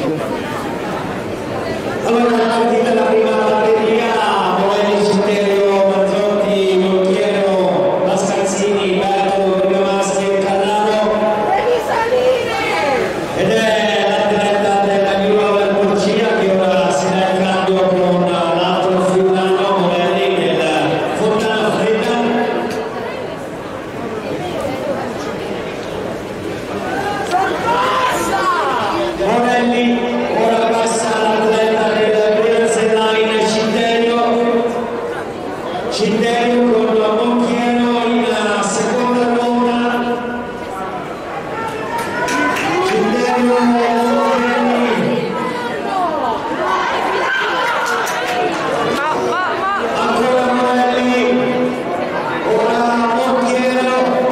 Allora la partita, la prima batteria, Morelli, Cinterio, Mazzotti, Montiero, Mascalzini, Berto, Bergamaschi e Cannaro. Devi salire! Ed è l'atleta della New del Porcina che ora si dà il cambio con l'altro friulano, Morelli, del Fontana Fredda. Morelli, ora passa l'atleta del Piazza Line, Cinterio con Montiero in seconda ronda. Cinterio Morelli, ancora Morelli, ora Montiero.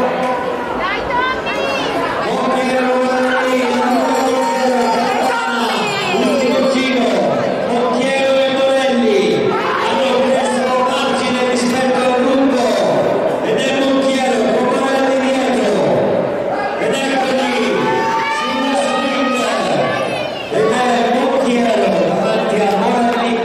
Ultimo giro, Montiero e Morelli hanno preso margine rispetto al gruppo ed è Montiero con Morelli dietro ed eccoli sullo sprint ed è Montiero davanti a Morelli.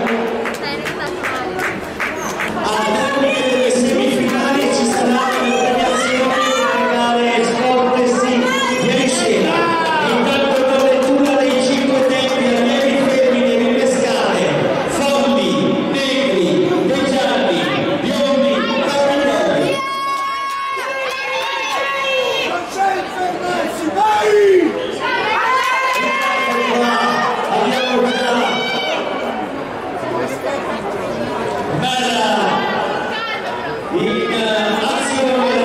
Al termine delle semifinali ci saranno le premiazioni per gare sport estivi ieri sera. Intanto la lettura dei 5 tempi allievi femmine di pescare: Fondi, Negri, De Gianni, Biondi, Caprioli. Non c'è il fermarsi, vai! Abbiamo qua Mera in azione.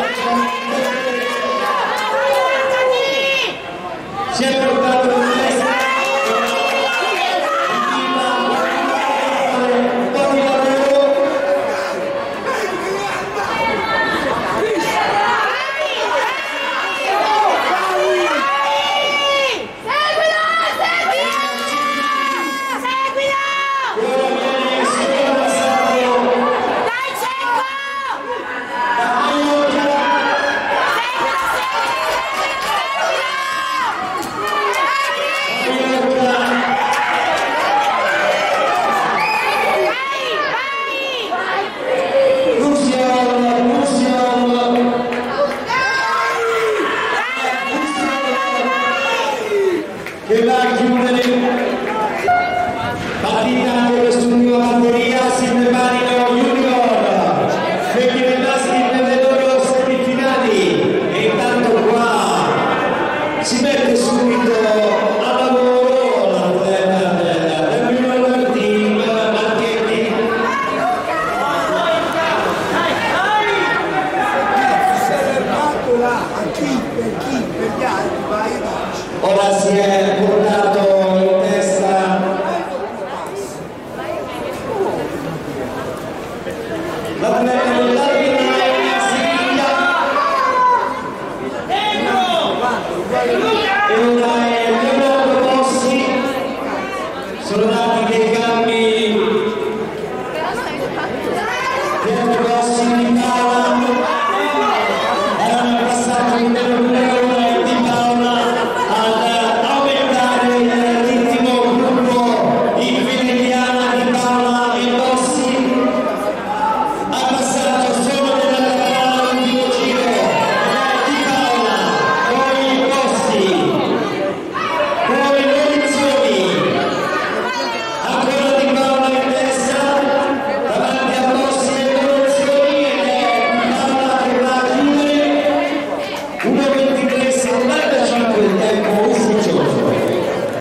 Si è portato in testa un po' di lavoro. Ora viene sorpassato da Aiuta. Che va a chiudere partita anche quest'ultima batteria. Si preparino Junior, femmine e maschi per le loro semifinali e intanto qua si mette subito a lavoro l'atleta del Junior Team Marchetti. Si è fermato là, a chi, per gli altri, vai e vai. Ora si è portato in testa l'atleta dell'Arpina Siviglia e ora è Leonardo Bossi. Sono dati dei cambi. Leonardo Bossi in Italia.